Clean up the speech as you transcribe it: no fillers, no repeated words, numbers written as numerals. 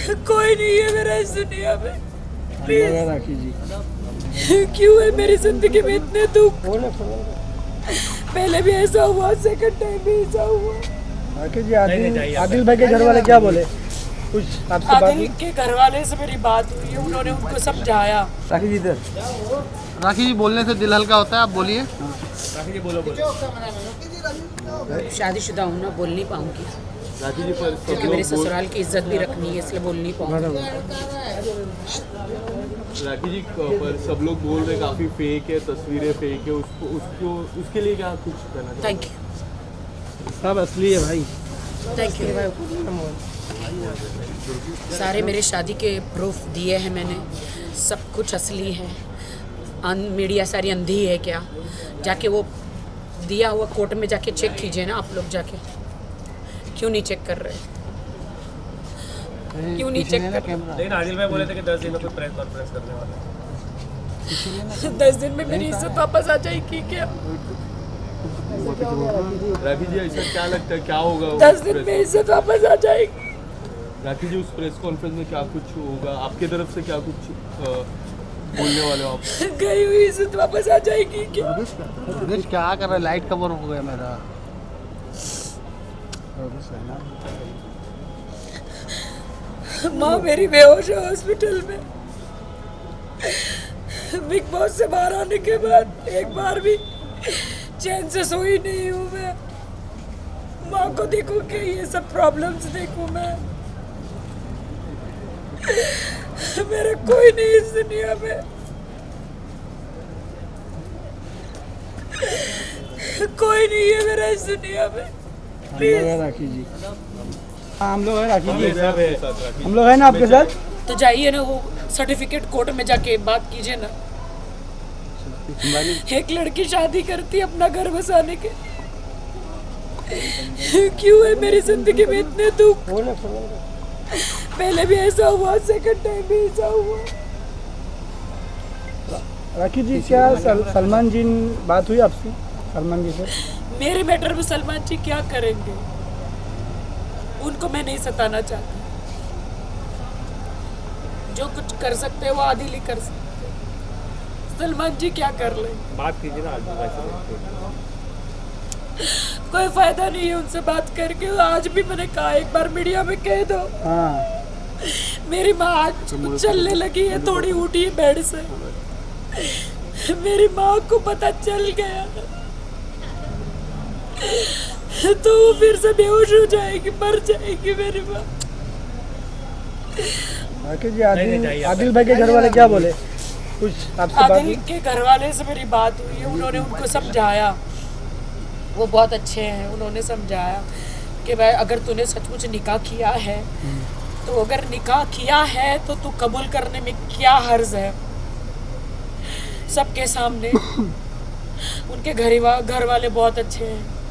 कोई नहीं है मेरा इस दुनिया में। प्लीज राखी जी, क्यों है मेरी जिंदगी में इतने दुख? पहले भी ऐसा हुआ, सेकंड टाइम भी ऐसा हुआ। राखी जी, आदिल भाई के घर वाले क्या बोले? कुछ आपसे बात आदिल के घर वाले से मेरी बात हुई है, उन्होंने उनको समझाया। राखी जी इधर। राखी जी, बोलने से दिल हल्का होता है, आप बोलिए। राखी जी बोलो। शादीशुदा हूँ ना, बोल नहीं पाऊंगी राखी जी, पर क्योंकि मेरे ससुराल की इज्जत भी रखनी है, इसलिए बोल नहीं पाऊंगी। राखी जी, पर सब लोग बोल रहे काफ़ी फेक है, तस्वीरें फेक है, उसको उसके लिए क्या कुछ कहना चाहिए? थैंक यू, सब असली है भाई। Thank you. सारे मेरे शादी के प्रूफ दिए हैं मैंने, सब कुछ असली है। मीडिया सारी अंधी है क्या? जाके वो दिया हुआ कोर्ट में जाके चेक कीजिए ना, आप लोग जाके। क्यों नहीं चेक कर रहे? क्यों नहीं चेक कर रहे? लेकिन आदिल भाई बोले थे कि 10 दिन में कोई प्रेस कॉन्फ्रेंस करने वाला है। 10 दिन में मेरी इज्जत वापस आ जाएगी क्या? राखी जी, ऐसा क्या लगता है, क्या होगा 10 दिन में इज्जत वापस आ जाएगी। राखी जी, उस प्रेस कॉन्फ्रेंस में क्या कुछ होगा? आपके तरफ से क्या कुछ बोलने वाले हो आप? गई हुई इज्जत वापस आ जाएगी क्या? क्या कर रहा है? लाइट कवर हो गया मेरा। माँ मेरी बेहोश है हॉस्पिटल में। बिग बॉस से बाहर आने के बाद एक बार भी चैन से सोई नहीं हूँ मैं। माँ को देखूँ कि ये सब प्रॉब्लम्स देखूँ मैं। मेरा कोई नहीं इस दुनिया में। कोई नहीं है मेरा इस दुनिया में। प्लीज राखी जी, हम लोग हैं राखी जी, हम हम लोग हैं ना आपके साथ। तो जाइए ना, वो सर्टिफिकेट कोर्ट में जाके बात कीजिए ना। एक लड़की शादी करती है अपना घर बसाने के, क्यों है मेरी जिंदगी में इतने दुख? पहले भी ऐसा हुआ, सेकंड टाइम भी ऐसा हुआ। राखी जी, क्या सलमान जी बात हुई आपसे? सलमान जी से मेरे मैटर में सलमान जी क्या करेंगे? उनको मैं नहीं सताना चाहती। जो कुछ कर सकते हैं वो आदिल ही कर सकते हैं। सलमान जी क्या कर ले? बात कीजिए ना आदिल भाई से। कोई फायदा नहीं है उनसे बात करके। आज भी मैंने कहा, एक बार मीडिया में कह दो। हाँ, मेरी माँ आज चलने लगी है, थोड़ी उठी है बेड से। मेरी माँ को पता चल गया तो वो फिर से बेहोश हो जाएगी, मर जाएगी मेरी माँ। राखी जी, आदिल भाई के घर वाले क्या बोले? कुछ आपसे बात आदिल के घर वाले से मेरी बात हुई है, उन्होंने उनको समझाया। वो बहुत अच्छे हैं, उन्होंने समझाया कि भाई अगर तूने सचमुच निकाह किया है तो अगर निकाह किया है तो तू कबूल करने में क्या हर्ज है। सबके सामने उनके घर वाले बहुत अच्छे हैं।